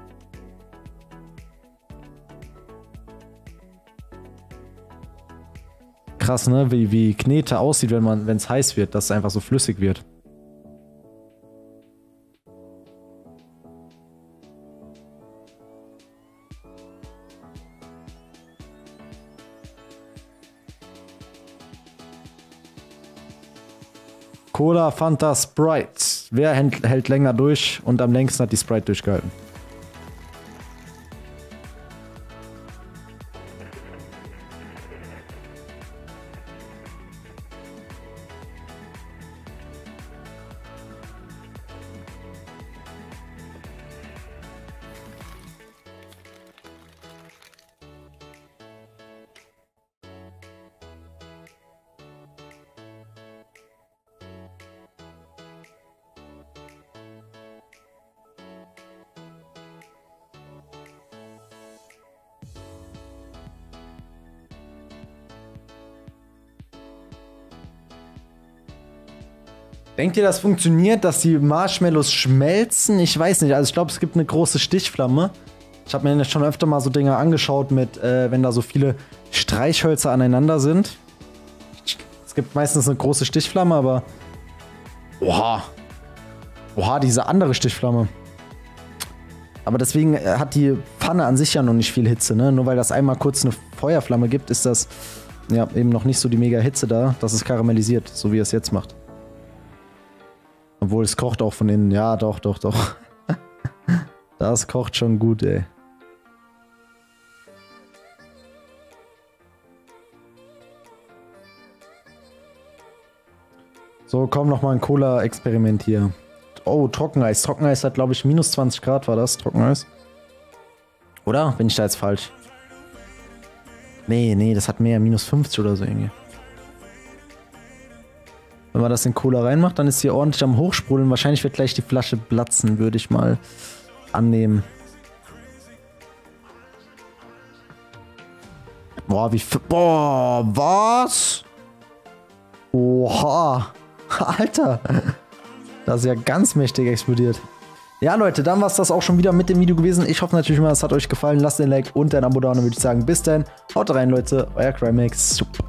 Krass, ne? Wie Knete aussieht, wenn es heiß wird, dass es einfach so flüssig wird. Cola, Fanta, Sprite. Wer hält länger durch und am längsten hat die Sprite durchgehalten? Denkt ihr, das funktioniert, dass die Marshmallows schmelzen? Ich weiß nicht. Also ich glaube, es gibt eine große Stichflamme. Ich habe mir schon öfter mal so Dinge angeschaut mit, wenn da so viele Streichhölzer aneinander sind. Es gibt meistens eine große Stichflamme, aber... Oha. Oha, diese andere Stichflamme. Aber deswegen hat die Pfanne an sich ja noch nicht viel Hitze, ne? Nur weil das einmal kurz eine Feuerflamme gibt, ist das ja eben noch nicht so die mega Hitze da, dass es karamellisiert, so wie es jetzt macht. Obwohl es kocht auch von innen. Ja, doch. Das kocht schon gut, ey. So, komm noch mal ein Cola-Experiment hier. Oh, Trockeneis. Trockeneis hat, glaube ich, minus 20 Grad war das, Trockeneis. Oder? Bin ich da jetzt falsch? Nee, das hat mehr, minus 50 oder so irgendwie. Wenn man das in Cola reinmacht, dann ist hier ordentlich am Hochsprudeln. Wahrscheinlich wird gleich die Flasche platzen, würde ich mal annehmen. Boah, boah, was? Oha. Alter. Das ist ja ganz mächtig explodiert. Ja, Leute, dann war es das auch schon wieder mit dem Video gewesen. Ich hoffe natürlich mal, es hat euch gefallen. Lasst ein Like und ein Abo da. Und dann würde ich sagen, bis dann. Haut rein, Leute. Euer Crimex. Super.